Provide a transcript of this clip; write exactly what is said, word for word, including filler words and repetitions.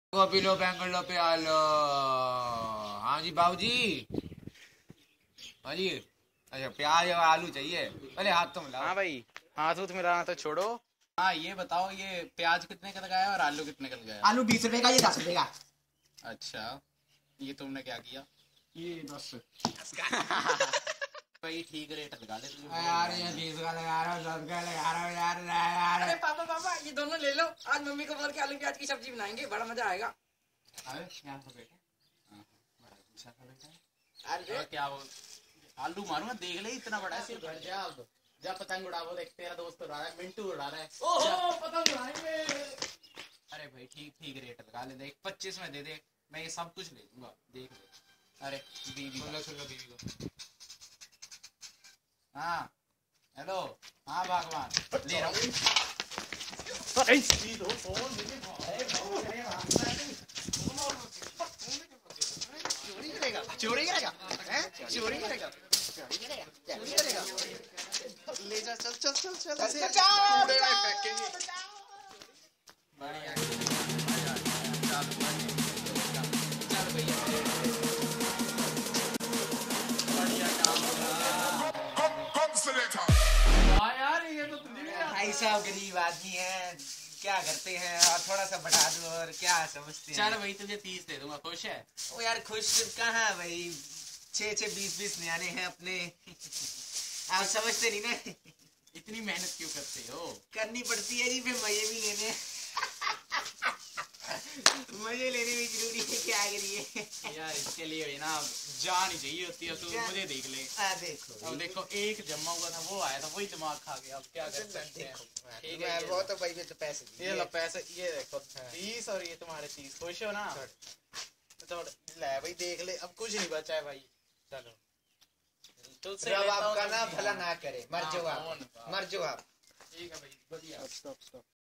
Copy लो, बैंगन लो, प्याज लो। हाँ जी बाबूजी। हाँ जी। अच्छा प्याज और आलू चाहिए। अरे हाथ तो मिलाओ। हाँ भाई, हाथ उथ मिलाना तो छोड़ो। हाँ ये बताओ, ये प्याज कितने का लगाया और आलू कितने का लगाया? आलू बीस रुपए का, ये दस रुपए का। अच्छा, ये तुमने क्या किया? ये दस। भाई ठीक रेट लगा ले तुझे। यार ये बीस का लगा रहा हूँ, दस का लगा रहा हूँ यार, यार। अरे पापा पापा ये दोनों ले लो, आज मम्मी को बोल के आलू प्याज की सब्जी बनाएंगे, बड़ा मजा आएगा। अरे क्या था बेटा? हाँ, बड़ा अच्छा था बेटा। अरे क्या वो आलू मारूंगा, देख ले इतना बड़ा है सिर्फ। घर जा अब, जा पतंग उड़ावो, देख तेरा दोस्त उड़ा रहा है, मिंटू उड़ा रहा है। ओहो पतंग उड़ाएंगे। अरे भाई ठीक ठीक रेट लगा ले, देख पच्चीस में दे दे, मैं ये सब कुछ ले लूंगा, देख ले। अरे बीवी सुन लो सुन लो बीवी को। हाँ हेलो, हाँ भगवान ले रहा हूँ। चोरी करेगा चोरी करेगा चोरी करेगा चोरी करेगा। ले जा, चल चल चल चल, चल, ऐसे चल, कूड़े में चल, फेंकेंगे। बढ़िया, चल चल भैया, बढ़िया काम हो। हाँ यार ये तो तुझे भी आता है। भाई साहब गरीब आदमी है, क्या करते हैं, और थोड़ा सा बढ़ा दो और क्या समझते हैं। चल भाई तुझे तीस दे दूंगा, खुश है? ओ यार खुश कहाँ भाई, छः छः बीस बीस न्याने हैं अपने। आप समझते नहीं ना। इतनी मेहनत क्यों करते हो? करनी पड़ती है जी, फिर मजे भी लेने। मजे लेने भी जरूरी है, क्या करिए। यार इसके लिए ना जान ही चाहिए होती है, तू क्या? मुझे देख ले। आ देखो अब देखो एक जमा हुआ था, वो आया था, वही दिमाग खा गया, अब क्या कर सकते हैं। ठीक है, मैं वो तो भाई तो पैसे ये लो पैसे, ये देखो तीस और ये तुम्हारे तीस, खुश हो ना? तो ले भाई देख ले, अब कुछ नहीं बचा है भाई। चलो तुझसे रब लेता हूँ, आपका तुम ना भी भला ना। ना करे, मर हाँ, जाओ फोन आप, का। मर जाओ आप। ठीक है भाई, बढ़िया। Stop stop.